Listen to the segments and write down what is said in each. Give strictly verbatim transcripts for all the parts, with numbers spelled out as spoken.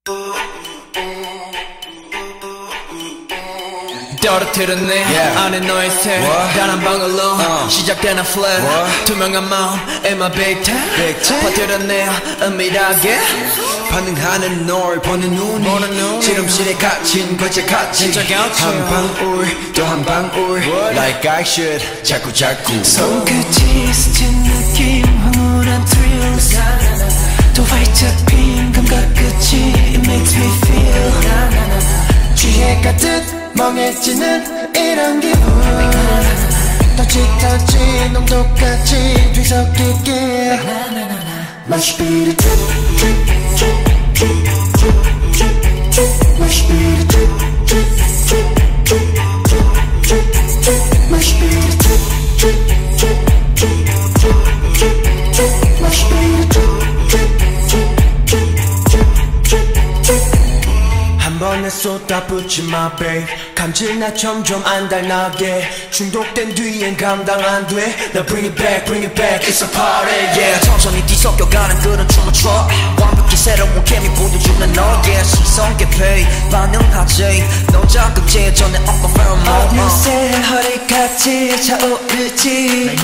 떨어뜨렸네 yeah. 안에 너의 새 단 한 방울로 uh. 시작되는 flat What? 투명한 마음 in my big time 퍼뜨렸네 은밀하게 반응하는 널 보는 눈이 실험실에 갇힌 거제 갇힌 한 방울 또 한 방울 What? Like I should 자꾸 자꾸 손끝이 스친 느낌 황홀한 thrills 또 활짝 핀 감각 끝이 It makes me feel 취해 가듯 멍해지는 이런 기분 터치 터치 농도까지 뒤섞이게 Must be the drip drip drip drip drip drip drip Must be the drip drip drip drip drip drip drip Must be the drip drip drip drip drip drip drip Must be the drip drip drip drip drip drip 한 번에 쏟아붓지 마 babe 감질나 점점 안 달나게 중독된 뒤엔 감당 안 돼 Now bring it back bring it back it's a party yeah 천천히 뒤섞여가는 그런 춤을 춰 완벽히 새로운 케미 보여주는 너의 시선 깊이 반응하지 너 자극제 전에 up a pheromone 어느새 허리같이 차오르지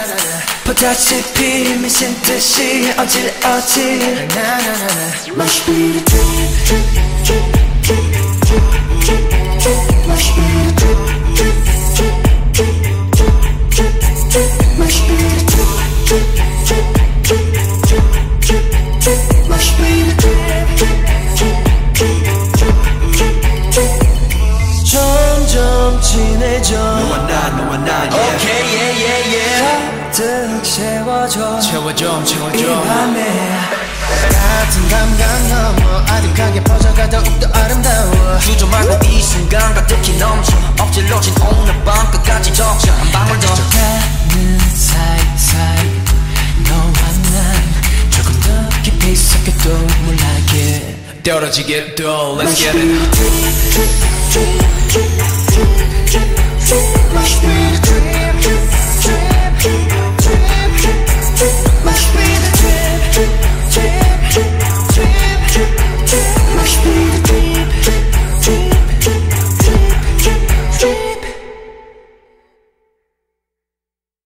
보다시피 미친 듯이 어질어질 Must be the drip drip drip drip drip drip drip Must be the drip drip drip drip drip drip drip Must be the drip drip drip drip drip drip drip Must be the drip drip drip drip drip drip 점점 진해져 너와 나 너와 나 yeah Okay yeah yeah yeah 가득 채워줘 채워줘 채워줘 이 밤에 같은 감각 넘어 아득하게 퍼져가 더욱더 아름다워 주저 말고 이 순간 가득히 넘쳐 엎질러진 오늘 밤 끝까지 적셔 한 방울 더 가는 사이사이 너와 난 조금 더 깊이 섞여도 몰라게 떨어지게 또 Let's get it drip, drip, drip.